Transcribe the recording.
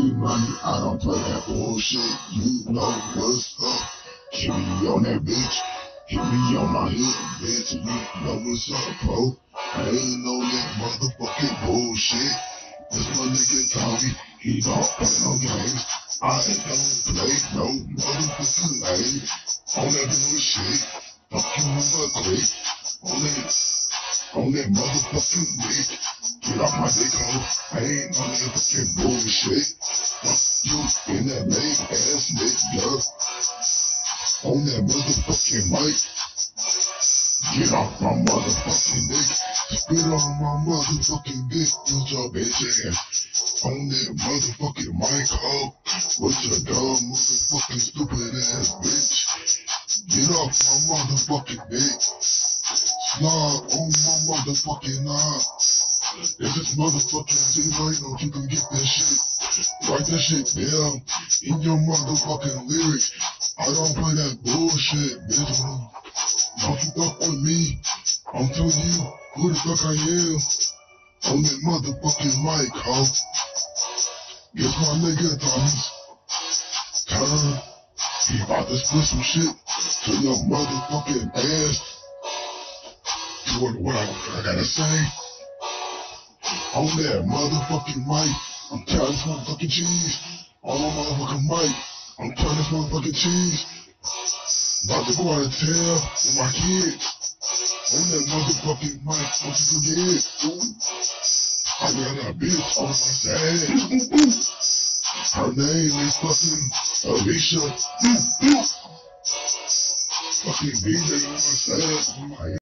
Big money, I don't play that bullshit. You know what's up. Hit me on that bitch. Hit me on my hip, bitch. You know what's up, bro. I ain't on that motherfucking bullshit. This my nigga Tommy. He don't play no games. I don't play no motherfucking lane. On that bullshit. Fuck you real quick. On that motherfucking dick. Get off my dick, ho. I ain't on that fucking bullshit. Fuck you in that lame ass nigga. On that motherfucking mic. Get off my motherfucking dick. Spit on my motherfucking dick. Use your bitch ass. On that motherfucking mic, ho. What's your dumb motherfucking stupid ass bitch? Get off my motherfucking dick. Slide on my motherfucking eye. If it's motherfucking Z-Right, know you can get that shit. Write that shit down in your motherfucking lyrics. I don't play that bullshit, bitch. Don't you fuck with me. I'm telling you who the fuck I am. On that motherfucking mic, ho. It's my nigga Tommy's turn. He about to split some shit to your motherfucking ass. What I gotta say? On that motherfucking mic, I'm telling this motherfucking cheese. On my motherfucking mic, I'm telling this motherfucking cheese. About to go out of town with my kids. On that motherfucking mic, don't you forget. I got a bitch on my side. Her name is fucking Alicia. Fucking DJ on my side.